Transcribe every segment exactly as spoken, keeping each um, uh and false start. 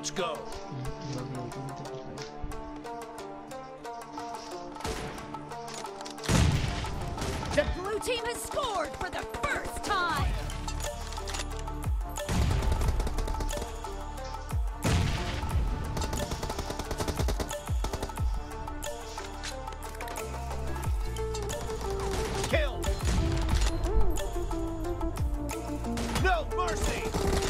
Let's go. The blue team has scored for the first time. Kill. No mercy.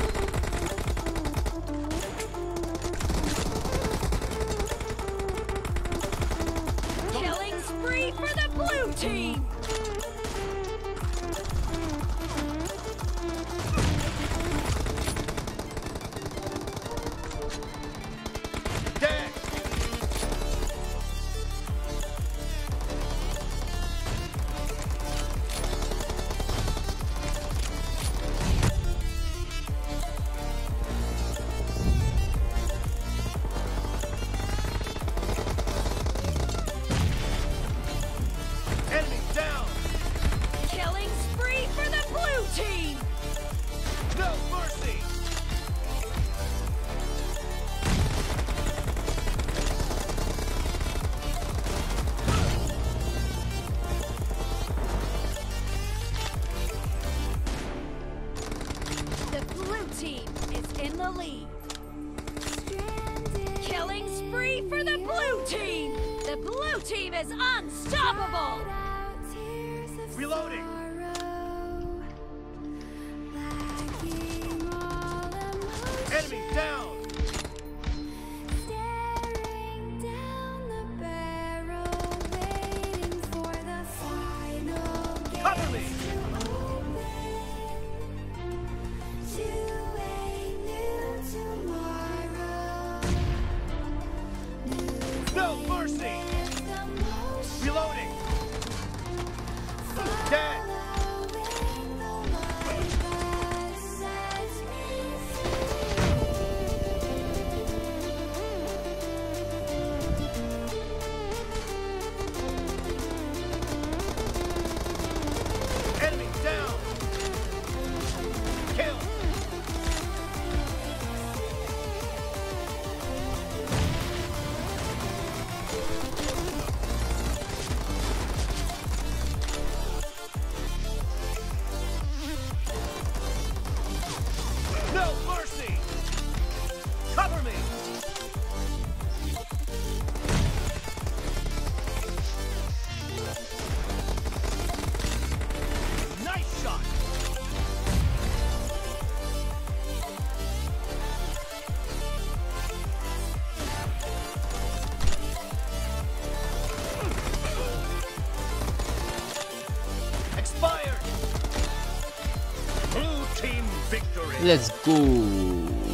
Killing spree for the blue team. Dead. Enemy down. Killing spree for the blue team. No mercy. The blue team is in the lead. Killing spree for the blue team. The blue team is unstoppable. Reloading. Enemy down. Cover me. No mercy. Reloading. Dead. Enemy down. Kill. No mercy. Cover me. Nice shot. Expired. Blue team victory. Let's go.